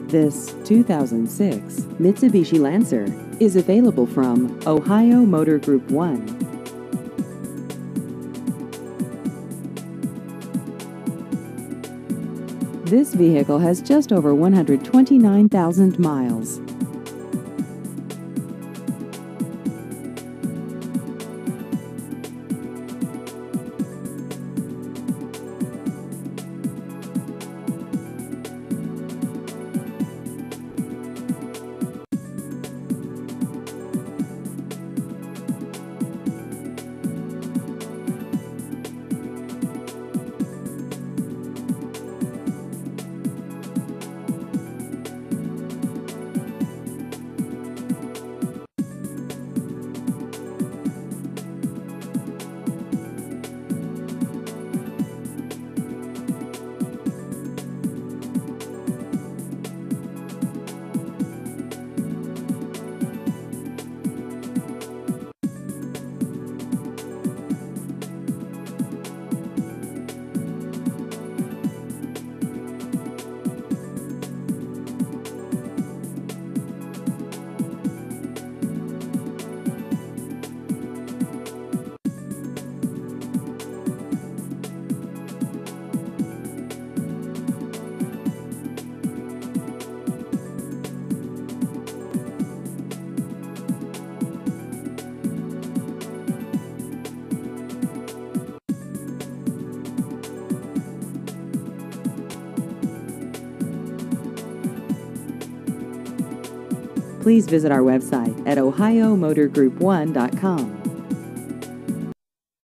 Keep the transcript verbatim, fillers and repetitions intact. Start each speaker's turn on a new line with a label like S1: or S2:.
S1: This two thousand six Mitsubishi Lancer is available from Ohio Motor Group one. This vehicle has just over one hundred twenty-nine thousand miles. Please visit our website at ohio motor group one dot com.